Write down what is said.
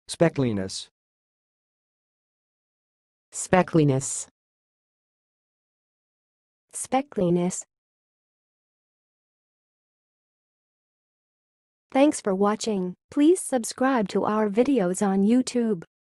speckliness, speckliness, speckliness. Thanks for watching. Please subscribe to our videos on YouTube.